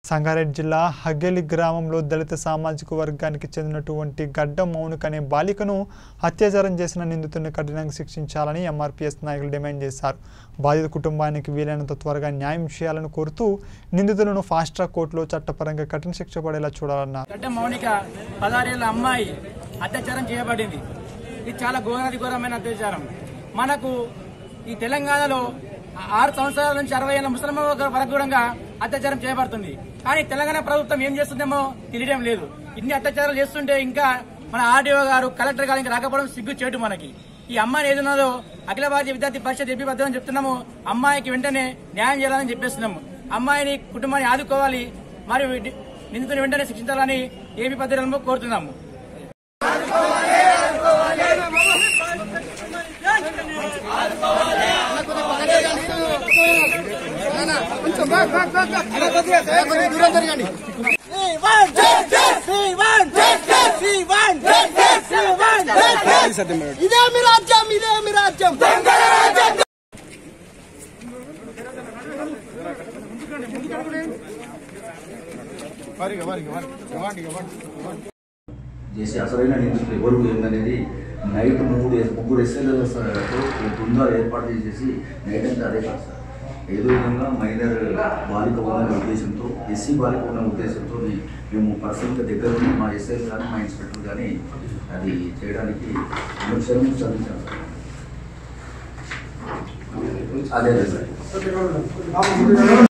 సంగారెడ్డి జిల్లా హగ్గెలి గ్రామంలో దళిత సామాజిక వర్గానికి చెందినటువంటి గడ్డ మౌనిక అనే బాలికను అత్యాచారం చేసిన నిందితుడిని కఠినంగా శిక్షించాలని ఎంఆర్పీఎస్ నాయకులు డిమాండ్ చేశారు. బాధిత కుటుంబానికి వీలైనంత త్వరగా న్యాయం చేయాలని కోరుతూ నిందితులను ఫాస్ట్ ట్రాక్ కోర్టులో చట్టపరంగా కఠిన శిక్ష పడేలా చూడాలన్నారు. గడ్డ మౌనిక 16 ఏళ్ల అమ్మాయి అత్యాచారం చేయబడింది. ఇది చాలా ఘోరమైన అత్యాచారం. మనకు ఈ తెలంగాణలో 6 సంవత్సరాల నుంచి 60 ఏళ్ల ముస్లిం వరకు కూడా అత్యాచారం చేయబడుతుంది. కానీ తెలంగాణ ప్రభుత్వం ఏం చేస్తుందేమో తెలియడం లేదు. ఇన్ని అత్యాచారాలు చేస్తుంటే ఇంకా మన ఆర్డీఓ గారు, కలెక్టర్ గారు ఇంకా రాకపోవడం సిగ్గు చేటు. మనకి ఈ అమ్మాయి ఏదున్నదో అఖిల భారతీయ విద్యార్థి పరిషత్ ఏపీ పద్ధతి చెప్తున్నాము. అమ్మాయికి వెంటనే న్యాయం చేయాలని చెప్పేస్తున్నాము. అమ్మాయిని కుటుంబాన్ని ఆదుకోవాలి, మరియు నిందితుని వెంటనే శిక్షించాలని ఏపీ పద్ధతులను కోరుతున్నాము. ఇదే మీ రాజ్యం, ఇదే మీ రాజ్యం. చేసి అసలైన నిందితులు ఎవరు ఏందనేది నైట్ ముగ్గురు ఎస్ఐలతో బృందాలు ఏర్పాటు చేసేసి నైట్ అంతా అదే కాదు సార్. ఏదో విధంగా మైనర్ బాలిక ఉన్న ఉద్దేశంతో, ఎస్సీ బాలిక ఉన్న ఉద్దేశంతో మేము పర్సనల్గా దగ్గర ఉండి మా ఎస్ఐలు కానీ మా ఇన్స్పెక్టర్ కానీ అది చేయడానికి నిమిషం చదివించాం సార్. అదే సార్.